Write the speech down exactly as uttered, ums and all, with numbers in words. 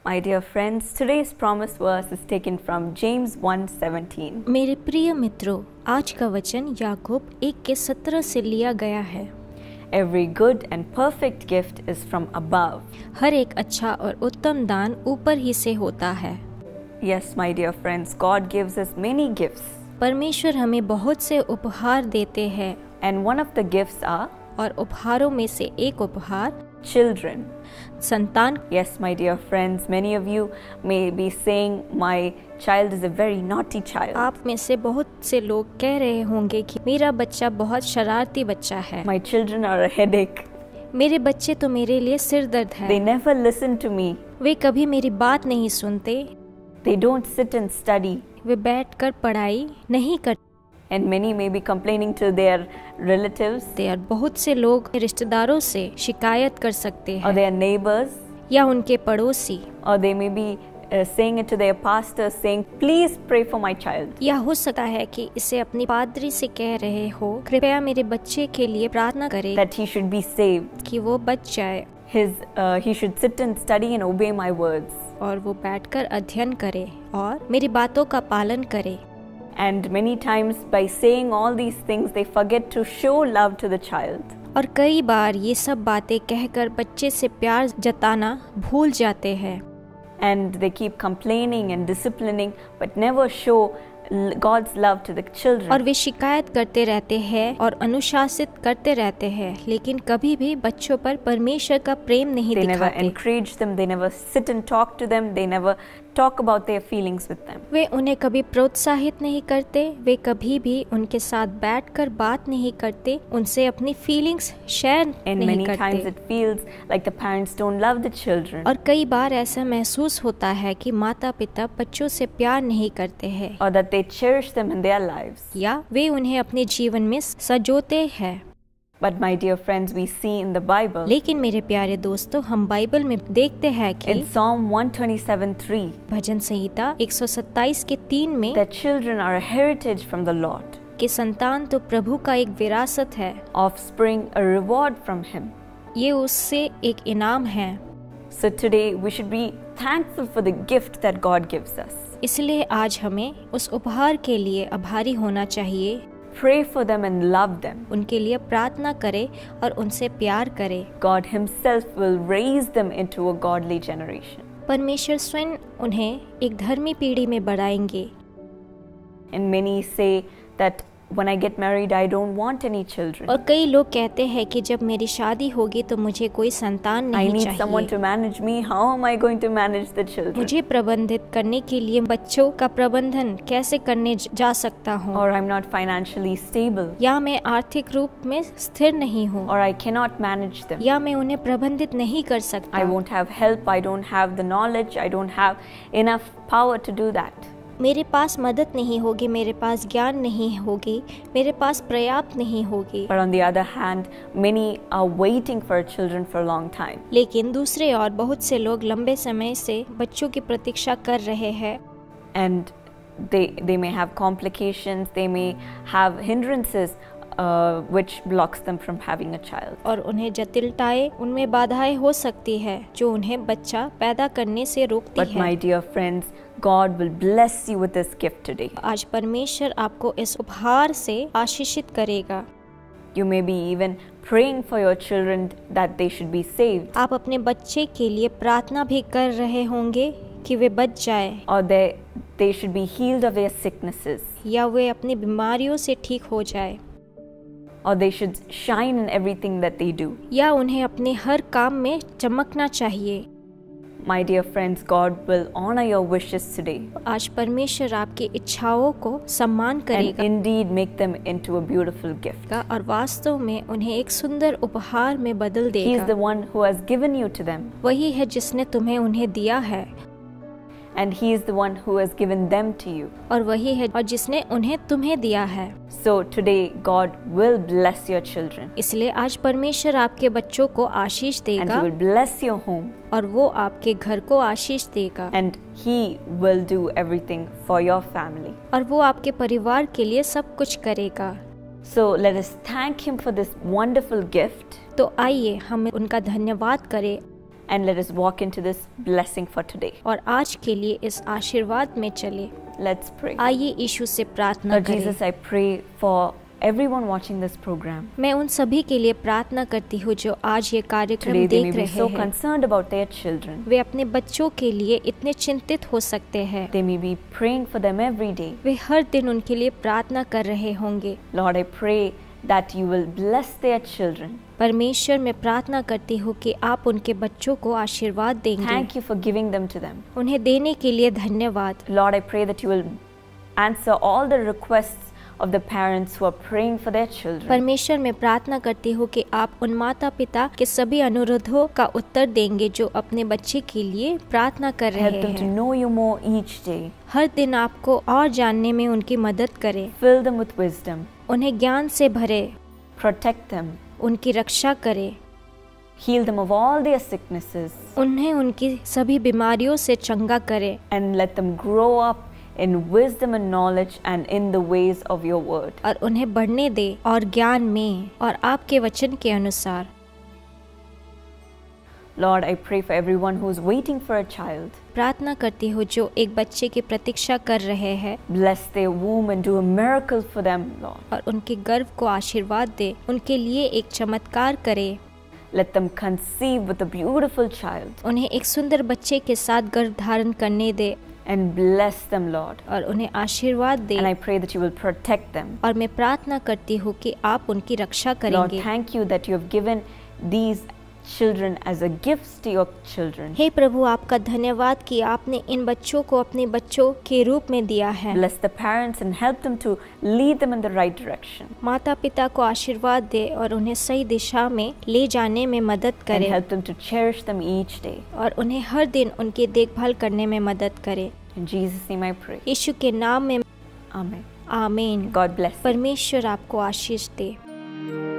My dear friends, today's promise verse is taken from James one seventeen. मेरे प्रिय मित्रों, आज का वचन याकूब एक के सत्रह से लिया गया है। Every good and perfect gift is from above. हर एक अच्छा और उत्तम दान ऊपर ही से होता है। Yes, my dear friends, God gives us many gifts. परमेश्वर हमें बहुत से उपहार देते हैं। And one of the gifts are और उपहारों में से एक उपहार children. संतान। Yes, my dear friends, many of you may be saying my child is a very naughty child. आप में से बहुत से लोग कह रहे होंगे कि मेरा बच्चा बहुत शरारती बच्चा है। My children are a headache. मेरे बच्चे तो मेरे लिए सिर दर्द है। They never listen to me. वे कभी मेरी बात नहीं सुनते। They don't sit and study. वे बैठकर पढ़ाई नहीं करते। And many may be complaining to their relatives They are बहुत से लोग रिश्तेदारों से शिकायत कर सकते or हैं their neighbors, या उनके पड़ोसी, or they may be uh, saying it to their pastor, saying, please pray for my child. या हो सकता है कि इसे अपनी पादरी से कह रहे हो कृपया मेरे बच्चे के लिए प्रार्थना करें That he should be saved. कि वो बच जाए His, uh, he should sit and study and obey my words. और वो बैठकर अध्ययन करे और मेरी बातों का पालन करे। And many times by saying all these things, they forget to show love to the child. और कई बार ये सब बातें कहकर बच्चे से प्यार जताना भूल जाते हैं। And they keep complaining and disciplining, but never show God's love to the children. और वे शिकायत करते रहते हैं और अनुशासित करते रहते हैं, लेकिन कभी भी बच्चों पर परमेश्वर का प्रेम नहीं They never दिखाते। encourage them, they never sit and talk to them, they never talk about their feelings with them. वे उन्हें कभी प्रोत्साहित नहीं करते, वे कभी भी उनके साथ बैठकर बात नहीं करते, उनसे अपनी फीलिंग्स शेयर And नहीं many times करते। it feels like the parents don't love the children, और कई बार ऐसा महसूस होता है कि माता पिता बच्चों से प्यार नहीं करते हैं or that they cherish them in their lives. या वे उन्हें अपने जीवन में सजोते हैं। But my dear friends, we see in the Bible, लेकिन मेरे प्यारे दोस्तों, हम बाइबल में देखते हैं कि in Psalm one twenty-seven three, भजन संहिता एक सौ सत्ताईस के तीन में that children are a heritage from the Lord, कि संतान तो प्रभु का एक विरासत है, offspring a reward from Him. ये उससे एक इनाम है। So today we should be thankful for the gift that God gives us. इसलिए आज हमें उस उपहार के लिए आभारी होना चाहिए। Pray for them and love them. उनके लिए प्रार्थना करें और उनसे प्यार करें। God Himself will raise them into a godly generation. परमेश्वर स्वयं उन्हें एक धर्मी पीढ़ी में बढ़ाएंगे। And many say that when I get married, I don't want any children. और कई लोग कहते हैं कि जब मेरी शादी होगी तो मुझे कोई संतान I नहीं need someone चाहिए। to manage me. How am I going to manage the children? मुझे प्रबंधित करने के लिए बच्चों का प्रबंधन कैसे करने जा सकता हूँ, Or I'm not financially stable. या मैं आर्थिक रूप में स्थिर नहीं हूँ, Or I cannot manage them. या मैं उन्हें प्रबंधित नहीं कर सकता। I won't have help. I don't have the knowledge. I don't have enough power to do that. मेरे पास मदद नहीं होगी, मेरे पास ज्ञान नहीं होगी, मेरे पास पर्याप्त नहीं होगी। But on the other hand, many are waiting for children for a long time. लेकिन दूसरे और बहुत से लोग लंबे समय से बच्चों की प्रतीक्षा कर रहे हैं। And they they may have complications. They may have hindrances uh, which blocks them from having a child. और उन्हें जटिलताएं, उनमें बाधाएं हो सकती है जो उन्हें बच्चा पैदा करने से रोकती But है। my dear friends, God will bless you with this gift today. आज परमेश्वर आपको इस उपहार से आशीषित करेगा। You may be even praying for your children that they should be saved, आप अपने बच्चे के लिए प्रार्थना भी कर रहे होंगे कि वे बच जाए, or they they should be healed of their sicknesses, या वे अपनी बीमारियों से ठीक हो जाए, or they should shine in everything that they do. या उन्हें अपने हर काम में चमकना चाहिए। My dear friends, God will honor your wishes today आज परमेश्वर आपकी इच्छाओं को सम्मान and करेगा indeed make them into a beautiful gift. और वास्तव में उन्हें एक सुंदर उपहार में बदल He is the देगा। one who has given you to them, वही है जिसने तुम्हें उन्हें दिया है, and He is the one who has given them to you. और वही है और जिसने उन्हें तुम्हें दिया है। So today, God will bless your children, इसलिए आज परमेश्वर आपके बच्चों को आशीष and He देगा will bless your home, और वो आपके घर को आशीष देगा, and He will do everything for your family. और वो आपके परिवार के लिए सब कुछ करेगा। So let us thank Him for this wonderful gift, तो आइए हम उनका धन्यवाद करें and let us walk into this blessing for today. और आज के लिए इस आशीर्वाद में चले। Let's pray. आइए यीशु से प्रार्थना Lord करें। Jesus, I pray for everyone watching this program. मैं उन सभी के लिए प्रार्थना करती हूँ जो आज ये कार्यक्रम Today they may देख be रहे so हैं। concerned about their children. वे अपने बच्चों के लिए इतने चिंतित हो सकते हैं। They may be praying for them every day. वे हर दिन उनके लिए प्रार्थना कर रहे होंगे। Lord, I pray that you will bless their children. परमेश्वर, मैं प्रार्थना करती हूँ कि आप उनके बच्चों को आशीर्वाद देंगे। Thank you for giving them to them. उन्हें देने के लिए धन्यवाद। Lord, I pray that you will answer all the requests of the parents who are praying for their children. परमेश्वर, मैं प्रार्थना करती हूँ कि आप उन माता पिता के सभी अनुरोधों का उत्तर देंगे जो अपने बच्चे के लिए प्रार्थना कर रहे Help them to हैं। know you more each day. हर दिन आपको और जानने में उनकी मदद करें। Fill them with wisdom. उन्हें ज्ञान से भरे, Protect them. उनकी रक्षा करें, Heal them of all their sicknesses. उन्हें उनकी सभी बीमारियों से चंगा करें And let them grow up in wisdom and knowledge and in the ways of your word. और उन्हें बढ़ने दे और ज्ञान में और आपके वचन के अनुसार। Lord, I pray for everyone who is waiting for a child. प्रार्थना करती हूँ जो एक बच्चे की प्रतीक्षा कर रहे हैं, Bless their womb and do a miracle for them, Lord. और उनके गर्भ को आशीर्वाद दे, उनके लिए एक चमत्कार करे। Let them conceive with a beautiful child उन्हें एक सुंदर बच्चे के साथ गर्भ धारण करने दे and bless them, Lord. और उन्हें आशीर्वाद दे। And I pray that you will protect them. और मैं प्रार्थना करती हूँ कि आप उनकी रक्षा Lord, करेंगे। thank you that you have given these children as a gift to your children. हे प्रभु, आपका धन्यवाद कि आपने इन बच्चों को अपने बच्चों के रूप में दिया है। Bless the parents and help them to lead them in the right direction. माता पिता को आशीर्वाद दे और उन्हें सही दिशा में ले जाने में मदद And करे help them to cherish them each day. और उन्हें हर दिन उनकी देखभाल करने में मदद करे। In Jesus' name I pray. यीशु के नाम में Amen. आमीन। God bless you. परमेश्वर आपको आशीष दे।